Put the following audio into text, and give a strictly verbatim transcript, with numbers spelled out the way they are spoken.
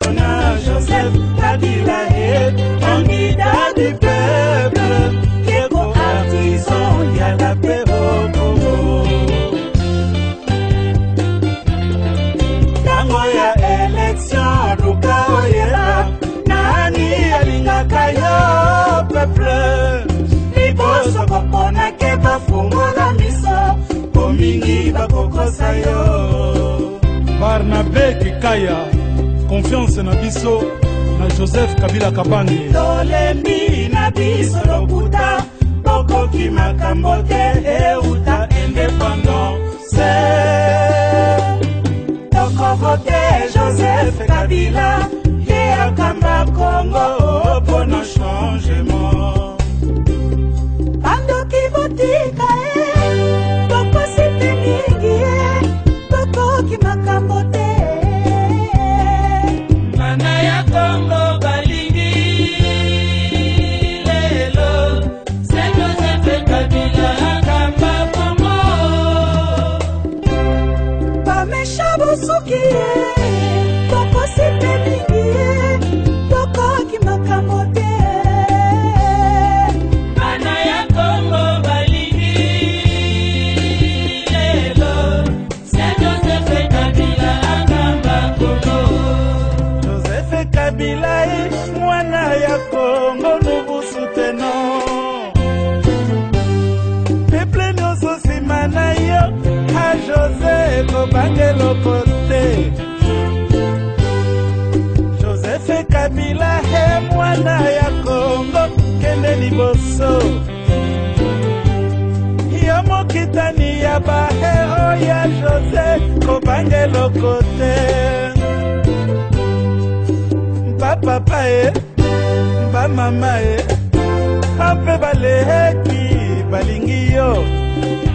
pona Joseph Kabila est candidat du peuple, Keko artisan ya la paix au Congo. Tango ya élection luka oyela nani alingaka yo peuple liboso kopona ke bafungola miso komingi bakokosa yo. Barnabé Kikaya, confiance na biso na Joseph Kabila Kabange. Tolembi na biso lokuta bokoki makambo te euta indépendance. Toko vote Joseph Kabila ye akamba Congo pona changement. Bando ki botika e boko sipe mingi e boko ki makambo te. Mana ya Congo balingi lelo se Joseph Kabila akamba Congo. Bamesha busuki e boko sipe mingi e boko ki makambo te. Kabila mwana ya Congo nous vous soutenons. Peuple nyonso nsima na yo a Joseph Kobange lokote. Joseph Kabila he mwana ya Congo kende liboso. Yo mokitani ya bahero ya Joseph Kobange lokote. Papa e, ba mama e, ampe baleki balingi yo.